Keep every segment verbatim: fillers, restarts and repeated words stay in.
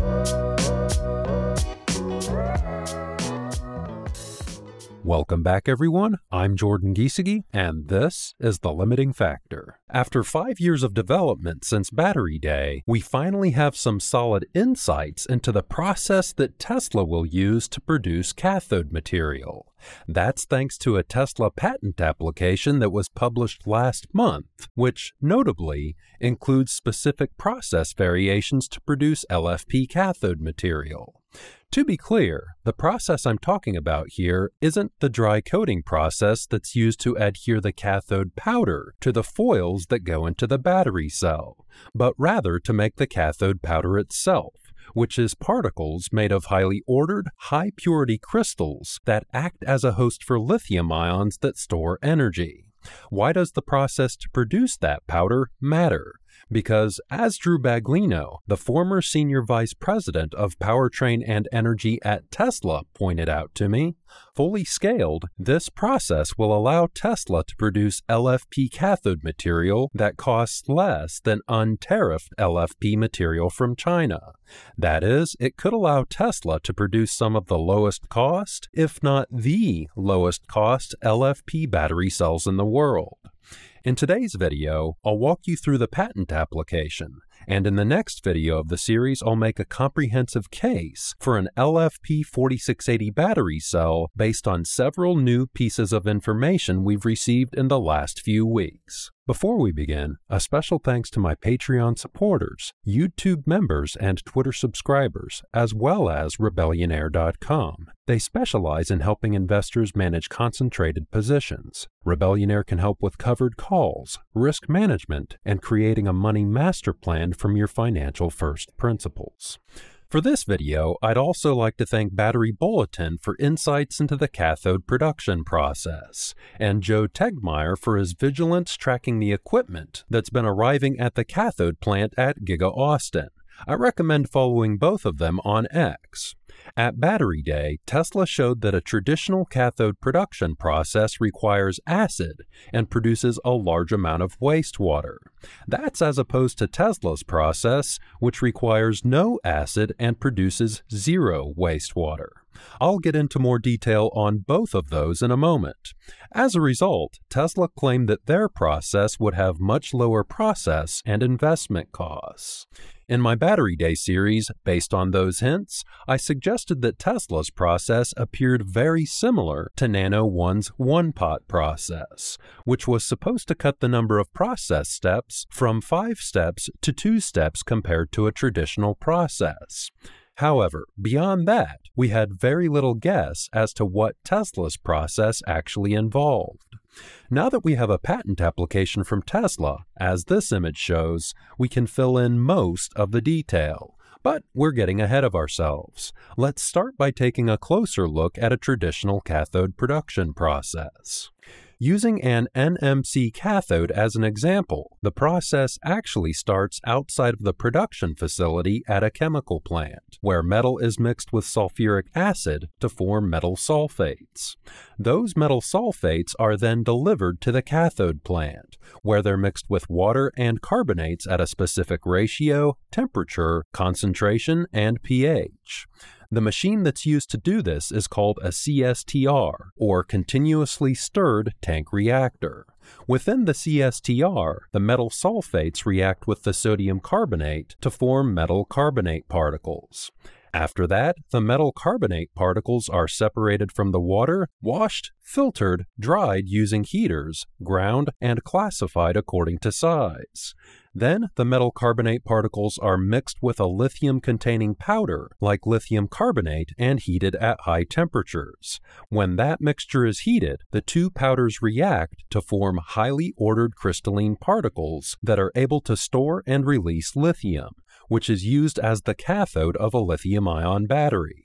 Welcome back, everyone. I'm Jordan Giesige, and this is The Limiting Factor. After five years of development since Battery Day, we finally have some solid insights into the process that Tesla will use to produce cathode material. That's thanks to a Tesla patent application that was published last month, which, notably, includes specific process variations to produce L F P cathode material. To be clear, the process I'm talking about here isn't the dry coating process that's used to adhere the cathode powder to the foils that go into the battery cell, but rather to make the cathode powder itself, which is particles made of highly ordered, high-purity crystals that act as a host for lithium ions that store energy. Why does the process to produce that powder matter? Because, as Drew Baglino, the former senior vice president of powertrain and energy at Tesla, pointed out to me, fully scaled, this process will allow Tesla to produce L F P cathode material that costs less than untariffed L F P material from China. That is, it could allow Tesla to produce some of the lowest cost, if not the lowest cost, L F P battery cells in the world. In today's video, I'll walk you through the patent application, and in the next video of the series, I'll make a comprehensive case for an L F P forty-six eighty battery cell based on several new pieces of information we've received in the last few weeks. Before we begin, a special thanks to my Patreon supporters, YouTube members, and Twitter subscribers, as well as Rebellionaire dot com. They specialize in helping investors manage concentrated positions. Rebellionaire can help with covered calls, risk management, and creating a money master plan from your financial first principles. For this video, I'd also like to thank Battery Bulletin for insights into the cathode production process, and Joe Tegmeyer for his vigilance tracking the equipment that's been arriving at the cathode plant at Giga Austin. I recommend following both of them on X. At Battery Day, Tesla showed that a traditional cathode production process requires acid and produces a large amount of wastewater. That's as opposed to Tesla's process, which requires no acid and produces zero wastewater. I'll get into more detail on both of those in a moment. As a result, Tesla claimed that their process would have much lower process and investment costs. In my Battery Day series, based on those hints, I suggested that Tesla's process appeared very similar to Nano One's one-pot process, which was supposed to cut the number of process steps from five steps to two steps compared to a traditional process. However, beyond that, we had very little guess as to what Tesla's process actually involved. Now that we have a patent application from Tesla, as this image shows, we can fill in most of the detail. But we're getting ahead of ourselves. Let's start by taking a closer look at a traditional cathode production process. Using an N M C cathode as an example, the process actually starts outside of the production facility at a chemical plant, where metal is mixed with sulfuric acid to form metal sulfates. Those metal sulfates are then delivered to the cathode plant, where they're mixed with water and carbonates at a specific ratio, temperature, concentration, and pH. The machine that's used to do this is called a C S T R, or Continuously Stirred Tank Reactor. Within the C S T R, the metal sulfates react with the sodium carbonate to form metal carbonate particles. After that, the metal carbonate particles are separated from the water, washed, filtered, dried using heaters, ground, and classified according to size. Then, the metal carbonate particles are mixed with a lithium-containing powder, like lithium carbonate, and heated at high temperatures. When that mixture is heated, the two powders react to form highly ordered crystalline particles that are able to store and release lithium, which is used as the cathode of a lithium-ion battery.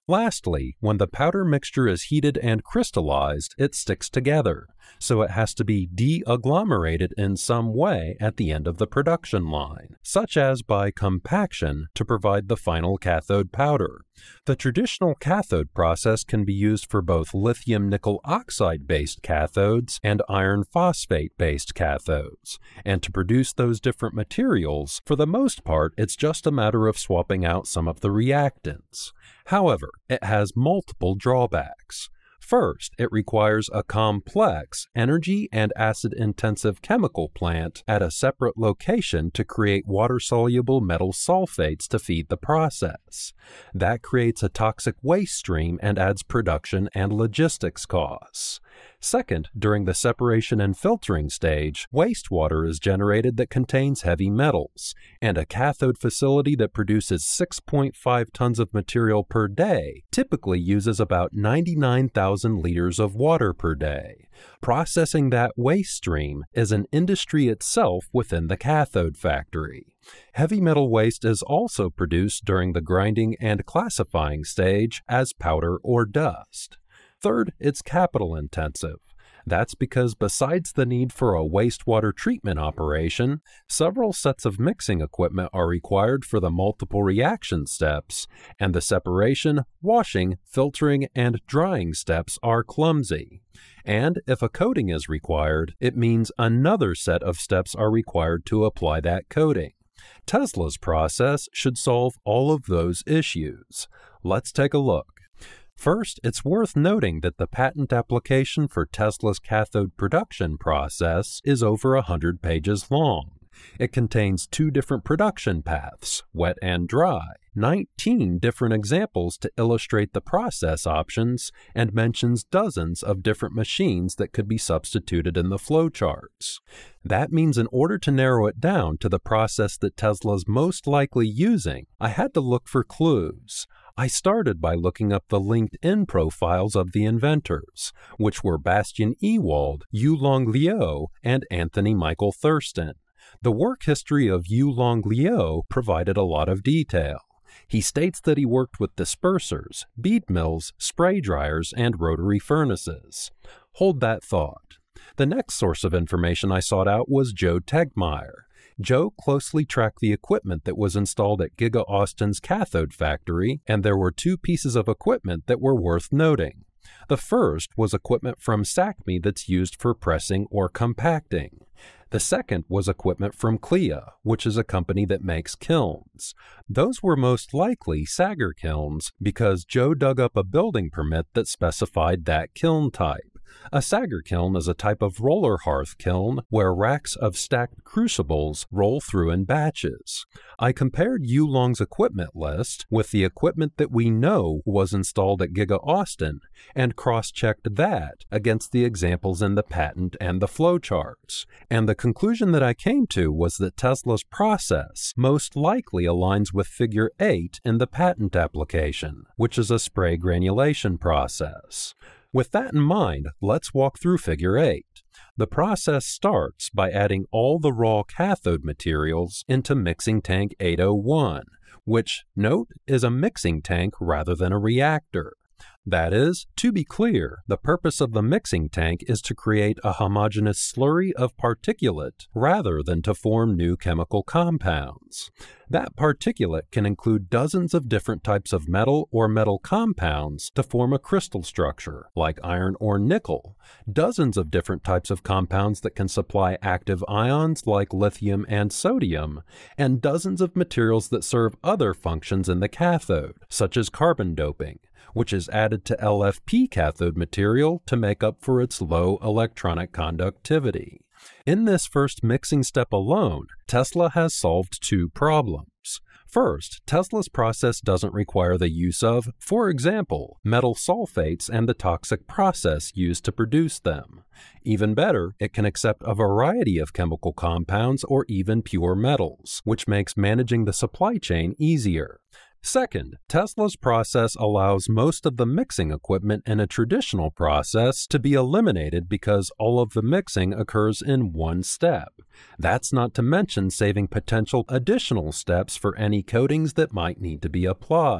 Lastly, when the powder mixture is heated and crystallized, it sticks together, so it has to be de-agglomerated in some way at the end of the production line, such as by compaction to provide the final cathode powder. The traditional cathode process can be used for both lithium nickel oxide-based cathodes and iron phosphate-based cathodes, and to produce those different materials, for the most part, it's just a matter of swapping out some of the reactants. However, it has multiple drawbacks. First, it requires a complex, energy and acid-intensive chemical plant at a separate location to create water-soluble metal sulfates to feed the process. That creates a toxic waste stream and adds production and logistics costs. Second, during the separation and filtering stage, wastewater is generated that contains heavy metals, and a cathode facility that produces six point five tons of material per day typically uses about ninety-nine thousand liters of water per day. Processing that waste stream is an industry itself within the cathode factory. Heavy metal waste is also produced during the grinding and classifying stage as powder or dust. Third, it's capital intensive. That's because besides the need for a wastewater treatment operation, several sets of mixing equipment are required for the multiple reaction steps, and the separation, washing, filtering, and drying steps are clumsy. And if a coating is required, it means another set of steps are required to apply that coating. Tesla's process should solve all of those issues. Let's take a look. First, it's worth noting that the patent application for Tesla's cathode production process is over one hundred pages long. It contains two different production paths, wet and dry, nineteen different examples to illustrate the process options, and mentions dozens of different machines that could be substituted in the flowcharts. That means in order to narrow it down to the process that Tesla's most likely using, I had to look for clues. I started by looking up the LinkedIn profiles of the inventors, which were Bastian Ewald, Yulong Liu, and Anthony Michael Thurston. The work history of Yulong Liu provided a lot of detail. He states that he worked with dispersers, bead mills, spray dryers, and rotary furnaces. Hold that thought. The next source of information I sought out was Joe Tegmeyer. Joe closely tracked the equipment that was installed at Giga Austin's cathode factory, and there were two pieces of equipment that were worth noting. The first was equipment from S A C M E that's used for pressing or compacting. The second was equipment from Clea, which is a company that makes kilns. Those were most likely Sager kilns because Joe dug up a building permit that specified that kiln type. A Sager kiln is a type of roller hearth kiln where racks of stacked crucibles roll through in batches. I compared Yulong's equipment list with the equipment that we know was installed at Giga Austin and cross-checked that against the examples in the patent and the flowcharts. And the conclusion that I came to was that Tesla's process most likely aligns with Figure eight in the patent application, which is a spray granulation process. With that in mind, let's walk through Figure eight. The process starts by adding all the raw cathode materials into mixing tank eight oh one, which, note, is a mixing tank rather than a reactor. That is, to be clear, the purpose of the mixing tank is to create a homogeneous slurry of particulate rather than to form new chemical compounds. That particulate can include dozens of different types of metal or metal compounds to form a crystal structure, like iron or nickel, dozens of different types of compounds that can supply active ions like lithium and sodium, and dozens of materials that serve other functions in the cathode, such as carbon doping, which is added to L F P cathode material to make up for its low electronic conductivity. In this first mixing step alone, Tesla has solved two problems. First, Tesla's process doesn't require the use of, for example, metal sulfates and the toxic process used to produce them. Even better, it can accept a variety of chemical compounds or even pure metals, which makes managing the supply chain easier. Second, Tesla's process allows most of the mixing equipment in a traditional process to be eliminated because all of the mixing occurs in one step. That's not to mention saving potential additional steps for any coatings that might need to be applied.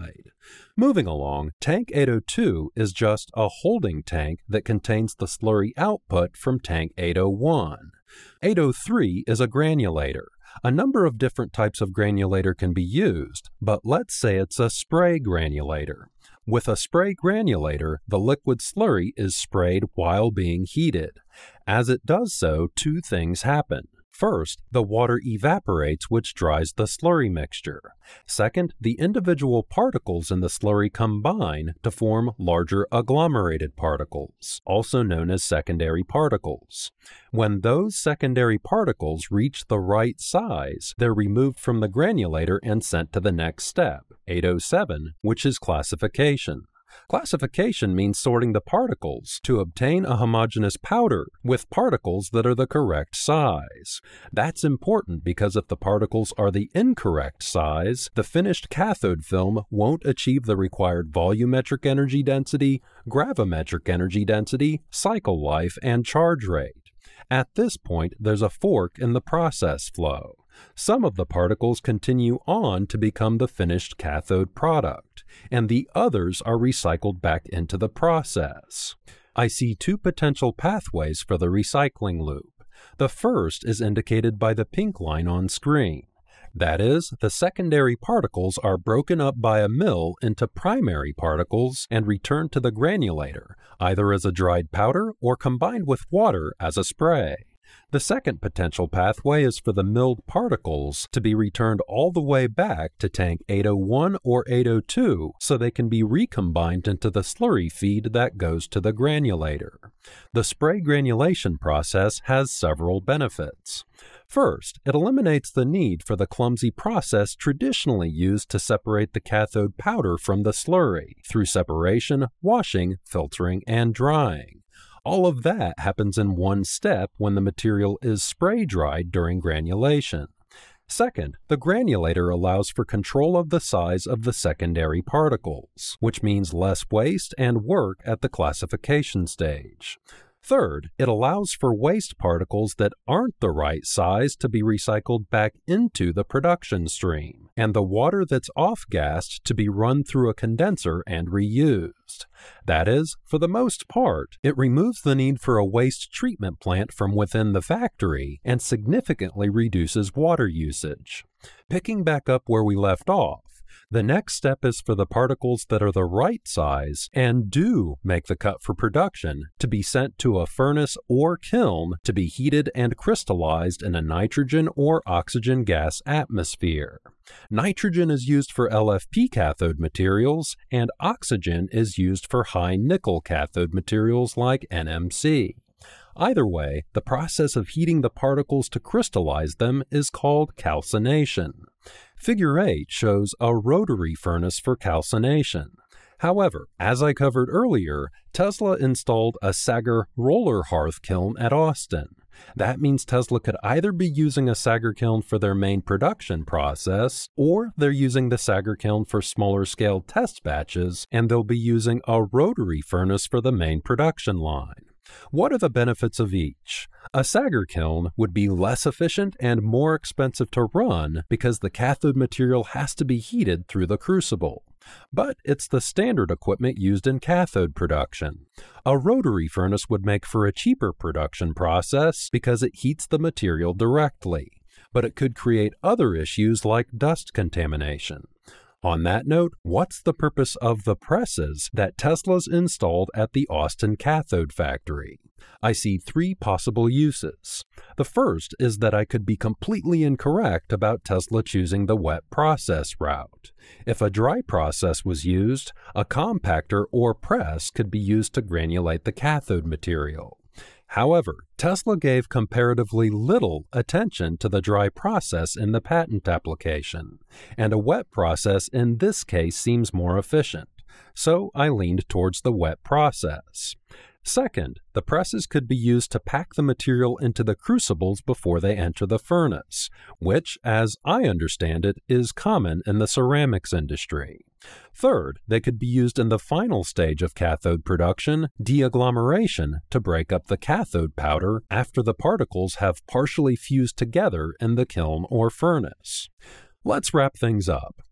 Moving along, tank eight oh two is just a holding tank that contains the slurry output from tank eight oh one. eight oh three is a granulator. A number of different types of granulator can be used, but let's say it's a spray granulator. With a spray granulator, the liquid slurry is sprayed while being heated. As it does so, two things happen. First, the water evaporates, which dries the slurry mixture. Second, the individual particles in the slurry combine to form larger agglomerated particles, also known as secondary particles. When those secondary particles reach the right size, they're removed from the granulator and sent to the next step, eight oh seven, which is classification. Classification means sorting the particles to obtain a homogeneous powder with particles that are the correct size. That's important because if the particles are the incorrect size, the finished cathode film won't achieve the required volumetric energy density, gravimetric energy density, cycle life, and charge rate. At this point, there's a fork in the process flow. Some of the particles continue on to become the finished cathode product, and the others are recycled back into the process. I see two potential pathways for the recycling loop. The first is indicated by the pink line on screen. That is, the secondary particles are broken up by a mill into primary particles and returned to the granulator, either as a dried powder or combined with water as a spray. The second potential pathway is for the milled particles to be returned all the way back to tank eight oh one or eight oh two so they can be recombined into the slurry feed that goes to the granulator. The spray granulation process has several benefits. First, it eliminates the need for the clumsy process traditionally used to separate the cathode powder from the slurry through separation, washing, filtering, and drying. All of that happens in one step when the material is spray dried during granulation. Second, the granulator allows for control of the size of the secondary particles, which means less waste and work at the classification stage. Third, it allows for waste particles that aren't the right size to be recycled back into the production stream, and the water that's off-gassed to be run through a condenser and reused. That is, for the most part, it removes the need for a waste treatment plant from within the factory and significantly reduces water usage. Picking back up where we left off, the next step is for the particles that are the right size and do make the cut for production to be sent to a furnace or kiln to be heated and crystallized in a nitrogen or oxygen gas atmosphere. Nitrogen is used for L F P cathode materials, and oxygen is used for high nickel cathode materials like N M C. Either way, the process of heating the particles to crystallize them is called calcination. Figure eight shows a rotary furnace for calcination. However, as I covered earlier, Tesla installed a Sager roller hearth kiln at Austin. That means Tesla could either be using a Sager kiln for their main production process, or they're using the Sager kiln for smaller scale test batches, and they'll be using a rotary furnace for the main production line. What are the benefits of each? A Sager kiln would be less efficient and more expensive to run because the cathode material has to be heated through the crucible. But it's the standard equipment used in cathode production. A rotary furnace would make for a cheaper production process because it heats the material directly, but it could create other issues like dust contamination. On that note, what's the purpose of the presses that Tesla's installed at the Austin cathode factory? I see three possible uses. The first is that I could be completely incorrect about Tesla choosing the wet process route. If a dry process was used, a compactor or press could be used to granulate the cathode material. However, Tesla gave comparatively little attention to the dry process in the patent application, and a wet process in this case seems more efficient, so I leaned towards the wet process. Second, the presses could be used to pack the material into the crucibles before they enter the furnace, which, as I understand it, is common in the ceramics industry. Third, they could be used in the final stage of cathode production, deagglomeration, to break up the cathode powder after the particles have partially fused together in the kiln or furnace. Let's wrap things up.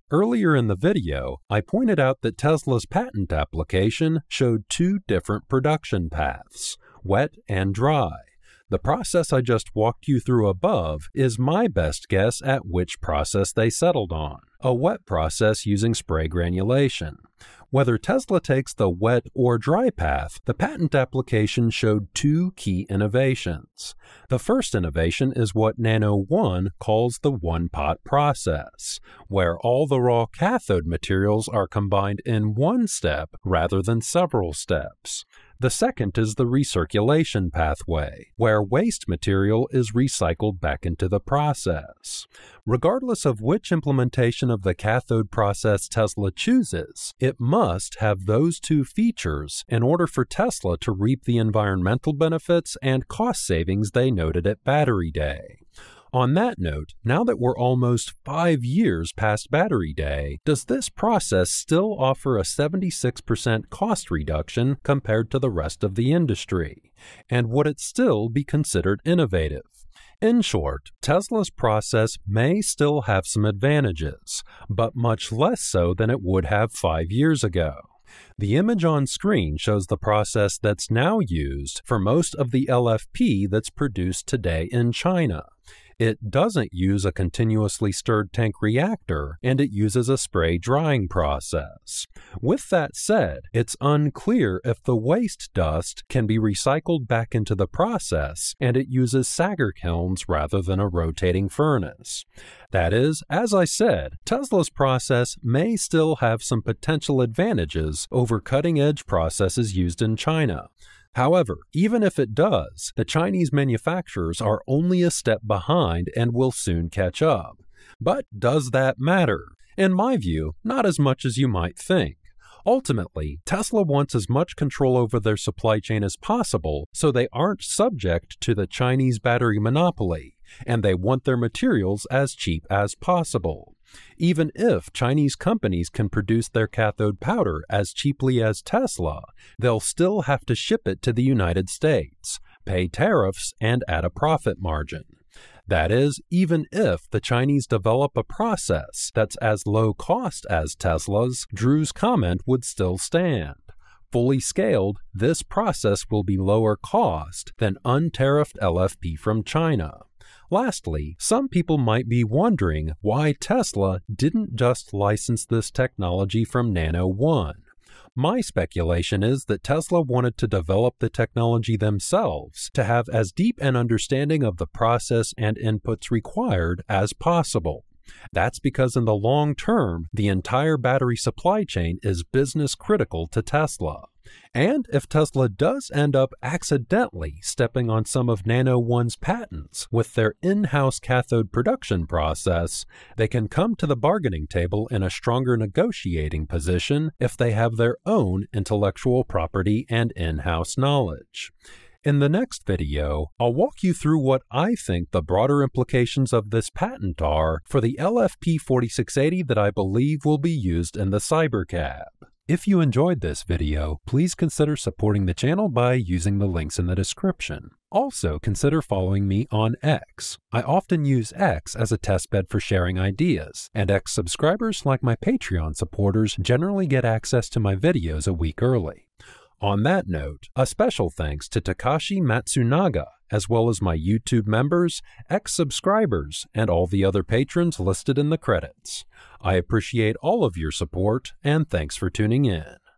Earlier in the video, I pointed out that Tesla's patent application showed two different production paths, wet and dry. The process I just walked you through above is my best guess at which process they settled on, a wet process using spray granulation. Whether Tesla takes the wet or dry path, the patent application showed two key innovations. The first innovation is what Nano one calls the one-pot process, where all the raw cathode materials are combined in one step rather than several steps. The second is the recirculation pathway, where waste material is recycled back into the process. Regardless of which implementation of the cathode process Tesla chooses, it must have those two features in order for Tesla to reap the environmental benefits and cost savings they noted at Battery Day. On that note, now that we're almost five years past Battery Day, does this process still offer a seventy-six percent cost reduction compared to the rest of the industry? And would it still be considered innovative? In short, Tesla's process may still have some advantages, but much less so than it would have five years ago. The image on screen shows the process that's now used for most of the L F P that's produced today in China. It doesn't use a continuously stirred tank reactor, and it uses a spray drying process. With that said, it's unclear if the waste dust can be recycled back into the process, and it uses Sager kilns rather than a rotating furnace. That is, as I said, Tesla's process may still have some potential advantages over cutting-edge processes used in China. However, even if it does, the Chinese manufacturers are only a step behind and will soon catch up. But does that matter? In my view, not as much as you might think. Ultimately, Tesla wants as much control over their supply chain as possible so they aren't subject to the Chinese battery monopoly, and they want their materials as cheap as possible. Even if Chinese companies can produce their cathode powder as cheaply as Tesla, they'll still have to ship it to the United States, pay tariffs, and add a profit margin. That is, even if the Chinese develop a process that's as low cost as Tesla's, Drew's comment would still stand. Fully scaled, this process will be lower cost than untariffed L F P from China. Lastly, some people might be wondering why Tesla didn't just license this technology from Nano one. My speculation is that Tesla wanted to develop the technology themselves to have as deep an understanding of the process and inputs required as possible. That's because in the long term, the entire battery supply chain is business critical to Tesla. And if Tesla does end up accidentally stepping on some of Nano one's patents with their in-house cathode production process, they can come to the bargaining table in a stronger negotiating position if they have their own intellectual property and in-house knowledge. In the next video, I'll walk you through what I think the broader implications of this patent are for the L F P forty-six eighty that I believe will be used in the Cybercab. If you enjoyed this video, please consider supporting the channel by using the links in the description. Also, consider following me on X. I often use X as a testbed for sharing ideas, and X subscribers like my Patreon supporters generally get access to my videos a week early. On that note, a special thanks to Takashi Matsunaga, as well as my YouTube members, X subscribers, and all the other patrons listed in the credits. I appreciate all of your support, and thanks for tuning in.